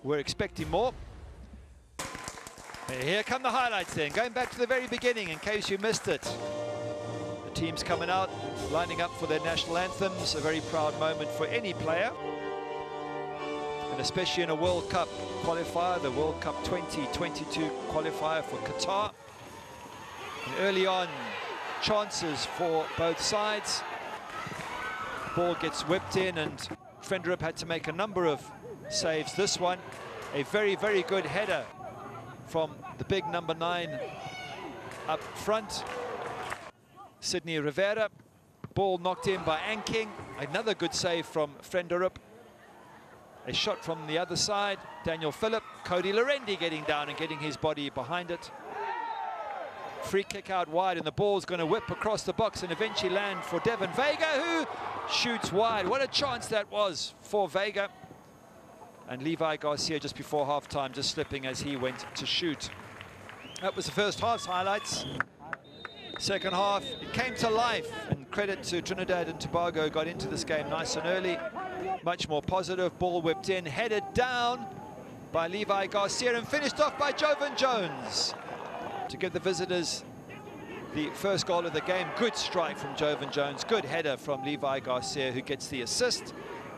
We're expecting more. Here come the highlights then, going back to the very beginning in case you missed it. The teams coming out, lining up for their national anthems, a very proud moment for any player. And especially in a World Cup qualifier, the World Cup 2022 qualifier for Qatar. And early on, chances for both sides. Ball gets whipped in and Frenderup had to make a number of saves. This one, a very, very good header from the big number 9 up front. Sydney Rivera, ball knocked in by Anking. Another good save from Frenderup. A shot from the other side, Daniel Phillip. Cody Lorendi getting down and getting his body behind it. Free kick out wide and the ball's going to whip across the box and eventually land for Devon Vega, who shoots wide. What a chance that was for Vega. And Levi Garcia just before half-time just slipping as he went to shoot. That was the first half's highlights. Second half, it came to life, and credit to Trinidad and Tobago, got into this game nice and early. Much more positive, ball whipped in, headed down by Levi Garcia and finished off by Jovan Jones to give the visitors the first goal of the game. Good strike from Jovan Jones, good header from Levi Garcia, who gets the assist.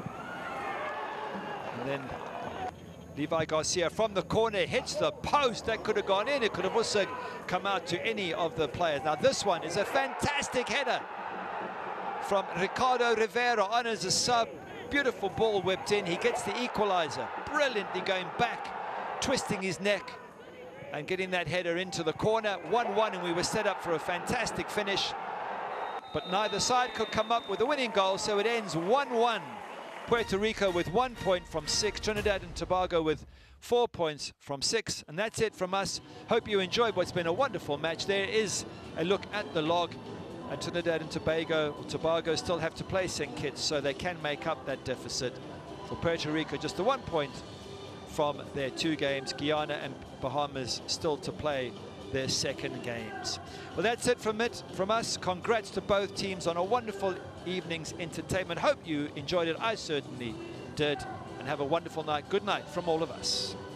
And then Levi Garcia from the corner hits the post. That could have gone in. It could have also come out to any of the players. Now this one is a fantastic header from Ricardo Rivera on as a sub. Beautiful ball whipped in. He gets the equalizer. Brilliantly going back, twisting his neck and getting that header into the corner. 1-1, and we were set up for a fantastic finish. But neither side could come up with a winning goal, so it ends 1-1. Puerto Rico with 1 point from 6, Trinidad and Tobago with 4 points from 6. And that's it from us. Hope you enjoyed what's been a wonderful match. There is a look at the log. And Trinidad and Tobago still have to play St. Kitts, so they can make up that deficit. For Puerto Rico, just the 1 point from their 2 games. Guyana and Bahamas still to play their second games. Well, that's it from us. Congrats to both teams on a wonderful evening's entertainment. Hope you enjoyed it. I certainly did. And have a wonderful night. Good night from all of us.